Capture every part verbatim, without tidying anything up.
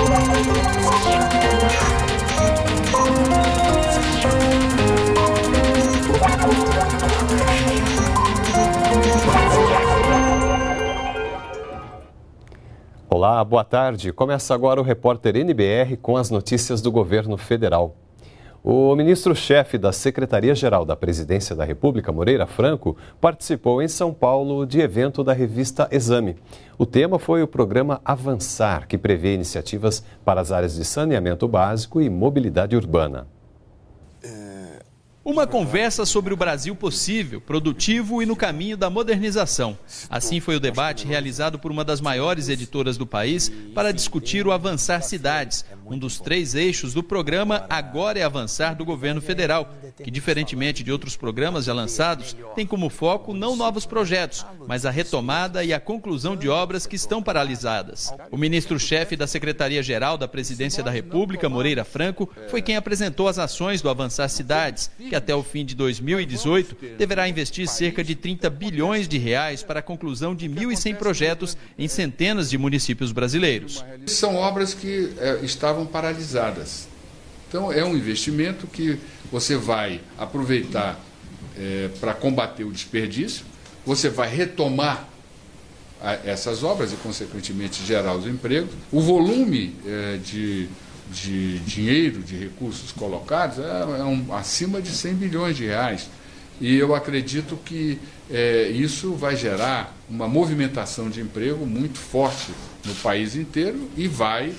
Olá, boa tarde. Começa agora o Repórter N B R com as notícias do governo federal. O ministro-chefe da Secretaria-Geral da Presidência da República, Moreira Franco, participou em São Paulo de evento da revista Exame. O tema foi o programa Avançar, que prevê iniciativas para as áreas de saneamento básico e mobilidade urbana. Uma conversa sobre o Brasil possível, produtivo e no caminho da modernização. Assim foi o debate realizado por uma das maiores editoras do país para discutir o Avançar Cidades, um dos três eixos do programa Agora é Avançar do governo federal, que, diferentemente de outros programas já lançados, tem como foco não novos projetos, mas a retomada e a conclusão de obras que estão paralisadas. O ministro-chefe da Secretaria-Geral da Presidência da República, Moreira Franco, foi quem apresentou as ações do Avançar Cidades, que até o fim de dois mil e dezoito deverá investir cerca de trinta bilhões de reais para a conclusão de mil e cem projetos em centenas de municípios brasileiros. São obras que é, estavam paralisadas. Então é um investimento que você vai aproveitar é, para combater o desperdício, você vai retomar a, essas obras e, consequentemente, gerar os empregos. O volume é, de... de dinheiro, de recursos colocados, é, é um, acima de cem bilhões de reais. E eu acredito que é, isso vai gerar uma movimentação de emprego muito forte no país inteiro e vai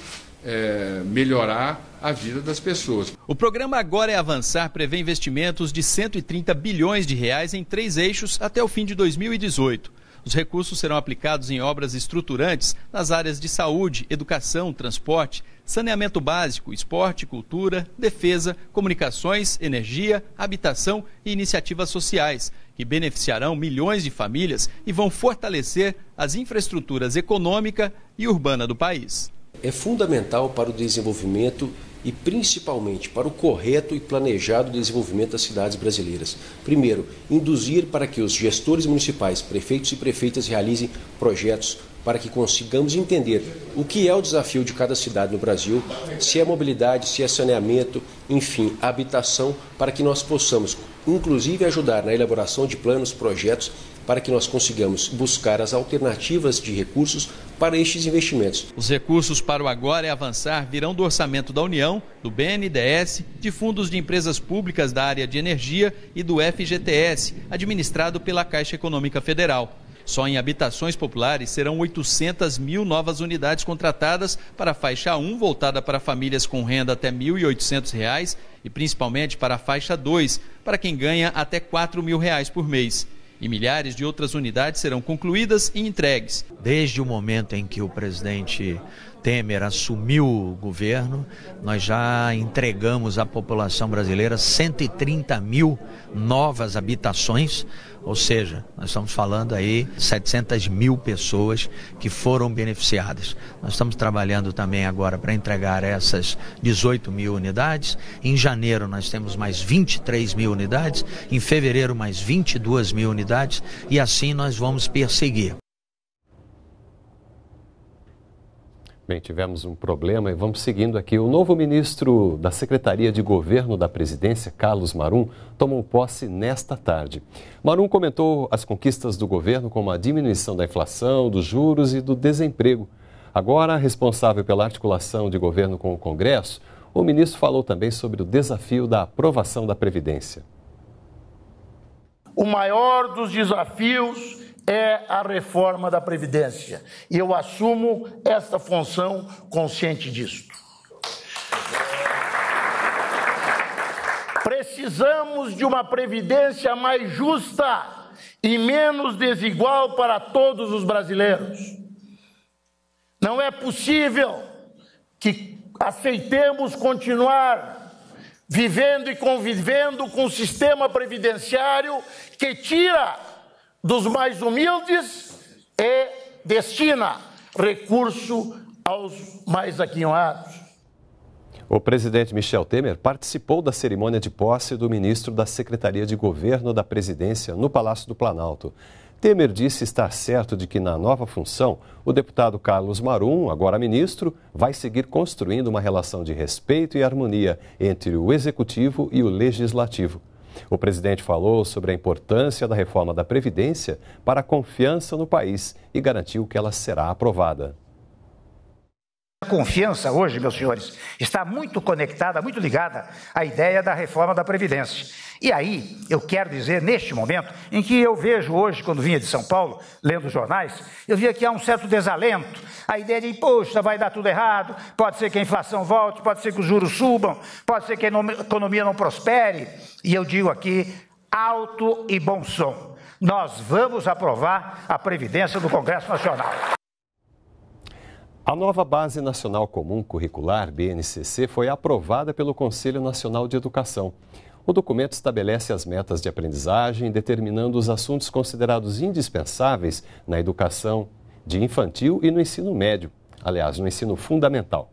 é, melhorar a vida das pessoas. O programa Agora é Avançar prevê investimentos de cento e trinta bilhões de reais em três eixos até o fim de dois mil e dezoito. Os recursos serão aplicados em obras estruturantes nas áreas de saúde, educação, transporte, saneamento básico, esporte, cultura, defesa, comunicações, energia, habitação e iniciativas sociais, que beneficiarão milhões de famílias e vão fortalecer as infraestruturas econômica e urbana do país. É fundamental para o desenvolvimento e principalmente para o correto e planejado desenvolvimento das cidades brasileiras. Primeiro, induzir para que os gestores municipais, prefeitos e prefeitas realizem projetos para que consigamos entender o que é o desafio de cada cidade no Brasil, se é mobilidade, se é saneamento, enfim, habitação, para que nós possamos, inclusive, ajudar na elaboração de planos, projetos, para que nós consigamos buscar as alternativas de recursos para estes investimentos. Os recursos para o Agora é Avançar virão do orçamento da União, do B N D E S, de fundos de empresas públicas da área de energia e do F G T S, administrado pela Caixa Econômica Federal. Só em habitações populares serão oitocentas mil novas unidades contratadas para a faixa um, voltada para famílias com renda até mil e oitocentos reais, e principalmente para a faixa dois, para quem ganha até quatro mil reais por mês. E milhares de outras unidades serão concluídas e entregues. Desde o momento em que o presidente Temer assumiu o governo, nós já entregamos à população brasileira cento e trinta mil novas habitações, ou seja, nós estamos falando aí setecentas mil pessoas que foram beneficiadas. Nós estamos trabalhando também agora para entregar essas dezoito mil unidades. Em janeiro nós temos mais vinte e três mil unidades, em fevereiro mais vinte e duas mil unidades e assim nós vamos perseguir. Bem, tivemos um problema e vamos seguindo aqui. O novo ministro da Secretaria de Governo da Presidência, Carlos Marum, tomou posse nesta tarde. Marum comentou as conquistas do governo, como a diminuição da inflação, dos juros e do desemprego. Agora, responsável pela articulação de governo com o Congresso, o ministro falou também sobre o desafio da aprovação da Previdência. O maior dos desafios é a reforma da Previdência. E eu assumo esta função consciente disto. Precisamos de uma Previdência mais justa e menos desigual para todos os brasileiros. Não é possível que aceitemos continuar vivendo e convivendo com um sistema previdenciário que tira dos mais humildes e destina recurso aos mais aquinhoados. O presidente Michel Temer participou da cerimônia de posse do ministro da Secretaria de Governo da Presidência no Palácio do Planalto. Temer disse estar certo de que, na nova função, o deputado Carlos Marum, agora ministro, vai seguir construindo uma relação de respeito e harmonia entre o Executivo e o Legislativo. O presidente falou sobre a importância da reforma da Previdência para a confiança no país e garantiu que ela será aprovada. A confiança hoje, meus senhores, está muito conectada, muito ligada à ideia da reforma da Previdência. E aí, eu quero dizer, neste momento, em que eu vejo hoje, quando vinha de São Paulo, lendo jornais, eu via que há um certo desalento, a ideia de, poxa, vai dar tudo errado, pode ser que a inflação volte, pode ser que os juros subam, pode ser que a economia não prospere. E eu digo aqui, alto e bom som, nós vamos aprovar a Previdência do Congresso Nacional. A nova Base Nacional Comum Curricular, B N C C, foi aprovada pelo Conselho Nacional de Educação. O documento estabelece as metas de aprendizagem, determinando os assuntos considerados indispensáveis na educação de infantil e no ensino médio, aliás, no ensino fundamental.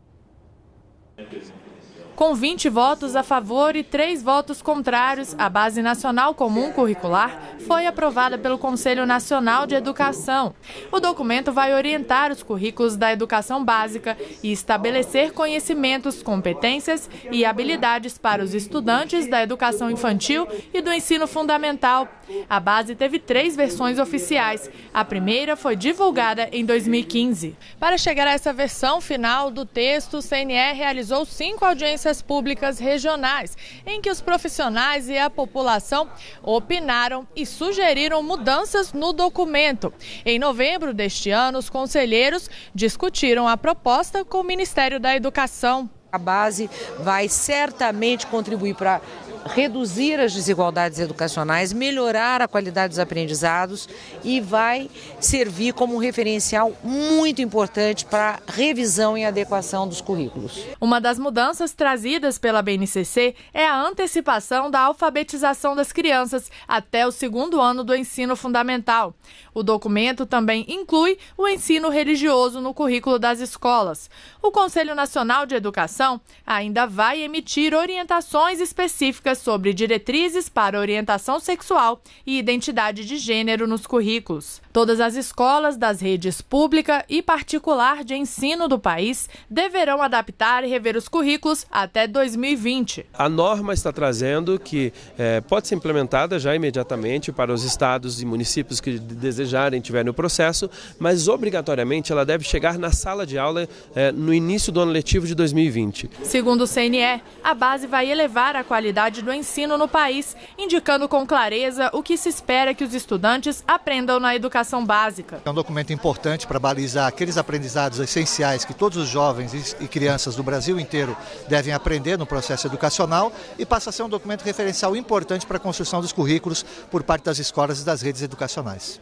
Com vinte votos a favor e três votos contrários, a Base Nacional Comum Curricular foi aprovada pelo Conselho Nacional de Educação. O documento vai orientar os currículos da educação básica e estabelecer conhecimentos, competências e habilidades para os estudantes da educação infantil e do ensino fundamental. A base teve três versões oficiais. A primeira foi divulgada em dois mil e quinze. Para chegar a essa versão final do texto, o C N E realizou cinco audiências públicas regionais, em que os profissionais e a população opinaram e sugeriram mudanças no documento. Em novembro deste ano, os conselheiros discutiram a proposta com o Ministério da Educação. A base vai certamente contribuir para reduzir as desigualdades educacionais, melhorar a qualidade dos aprendizados e vai servir como um referencial muito importante para a revisão e adequação dos currículos. Uma das mudanças trazidas pela B N C C é a antecipação da alfabetização das crianças até o segundo ano do ensino fundamental. O documento também inclui o ensino religioso no currículo das escolas. O Conselho Nacional de Educação ainda vai emitir orientações específicas sobre diretrizes para orientação sexual e identidade de gênero nos currículos. Todas as escolas das redes pública e particular de ensino do país deverão adaptar e rever os currículos até dois mil e vinte. A norma está trazendo que é, pode ser implementada já imediatamente para os estados e municípios que desejarem, tiverem o processo, mas obrigatoriamente ela deve chegar na sala de aula é, no início do ano letivo de dois mil e vinte. Segundo o C N E, a base vai elevar a qualidade do ensino no país, indicando com clareza o que se espera que os estudantes aprendam na educação básica. É um documento importante para balizar aqueles aprendizados essenciais que todos os jovens e crianças do Brasil inteiro devem aprender no processo educacional e passa a ser um documento referencial importante para a construção dos currículos por parte das escolas e das redes educacionais.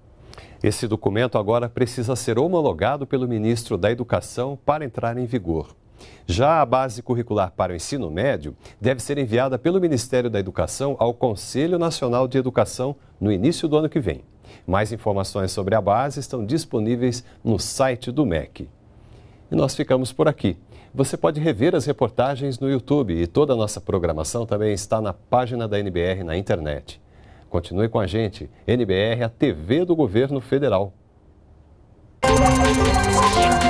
Esse documento agora precisa ser homologado pelo ministro da Educação para entrar em vigor. Já a base curricular para o ensino médio deve ser enviada pelo Ministério da Educação ao Conselho Nacional de Educação no início do ano que vem. Mais informações sobre a base estão disponíveis no site do M E C. E nós ficamos por aqui. Você pode rever as reportagens no YouTube e toda a nossa programação também está na página da N B R na internet. Continue com a gente, N B R, a T V do Governo Federal.